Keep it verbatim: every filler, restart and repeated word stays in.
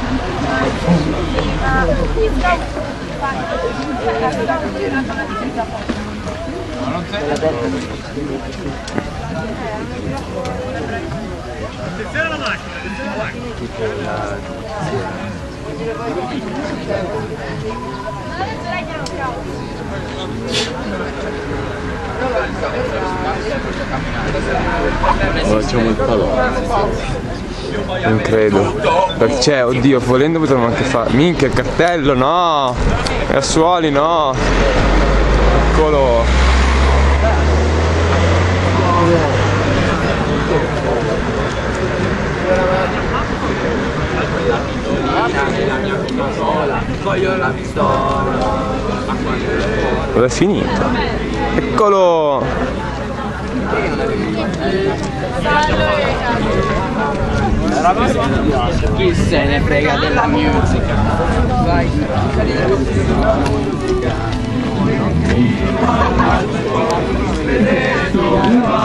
non sei attenzione alla macchina, attenzione alla macchina. Facciamo il falò. Non credo. Perché c'è, oddio, volendo potremmo anche fare. Minchia, il cartello, no! Rasuoli, no! Eccolo! Voglio la pistola. Dove è finito? Eccolo! Chi se ne frega della musica? Vai. Vai.